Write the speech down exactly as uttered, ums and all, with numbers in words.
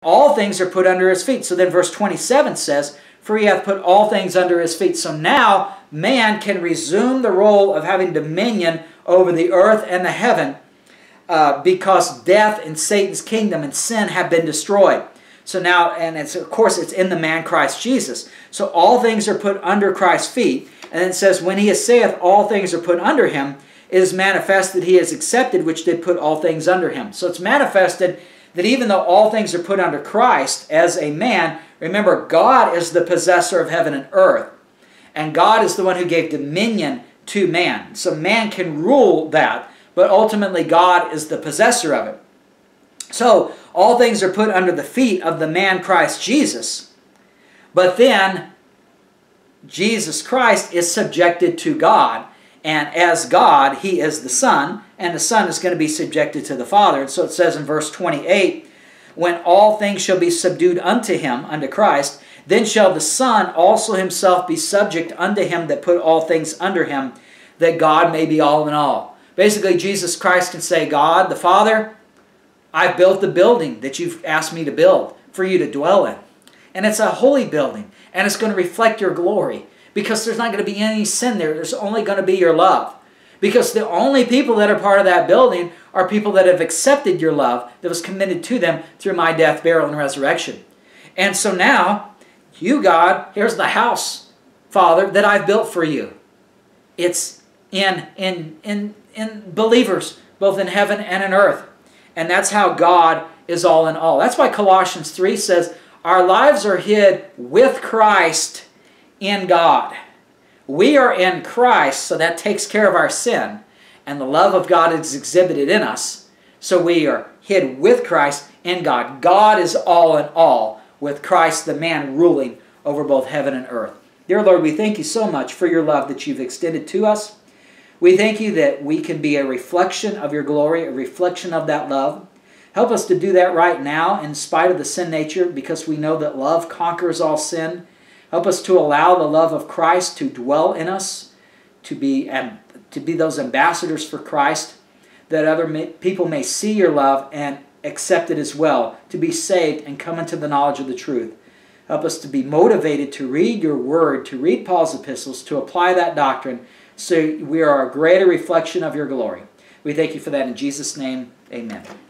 all things are put under his feet. So then verse twenty-seven says, for he hath put all things under his feet. So now man can resume the role of having dominion over the earth and the heaven, uh, because death and Satan's kingdom and sin have been destroyed. So now, and it's of course it's in the man Christ Jesus. So all things are put under Christ's feet. And then it says, when he saith all things are put under him, it is manifest that he is accepted, which did put all things under him. So it's manifested that even though all things are put under Christ as a man, remember, God is the possessor of heaven and earth. And God is the one who gave dominion to man. So man can rule that, but ultimately God is the possessor of it. So all things are put under the feet of the man Christ Jesus. But then Jesus Christ is subjected to God. And as God, he is the Son, and the Son is going to be subjected to the Father. And so it says in verse twenty-eight, when all things shall be subdued unto him, unto Christ, then shall the Son also himself be subject unto him that put all things under him, that God may be all in all. Basically, Jesus Christ can say, God, the Father, I've built the building that you've asked me to build for you to dwell in. And it's a holy building, and it's going to reflect your glory, because there's not going to be any sin there. There's only going to be your love. Because the only people that are part of that building are people that have accepted your love that was committed to them through my death, burial, and resurrection. And so now, you, God, here's the house, Father, that I've built for you. It's in, in, in, in believers, both in heaven and in earth. And that's how God is all in all. That's why Colossians three says, our lives are hid with Christ in God. We are in Christ, so that takes care of our sin. And the love of God is exhibited in us. So we are hid with Christ in God. God is all in all, with Christ the man ruling over both heaven and earth. Dear Lord, we thank you so much for your love that you've extended to us. We thank you that we can be a reflection of your glory, a reflection of that love. Help us to do that right now in spite of the sin nature, because we know that love conquers all sin. Help us to allow the love of Christ to dwell in us, to be, and to be those ambassadors for Christ, that other may, people may see your love and accept it as well, to be saved and come into the knowledge of the truth. Help us to be motivated to read your word, to read Paul's epistles, to apply that doctrine, so we are a greater reflection of your glory. We thank you for that in Jesus' name. Amen.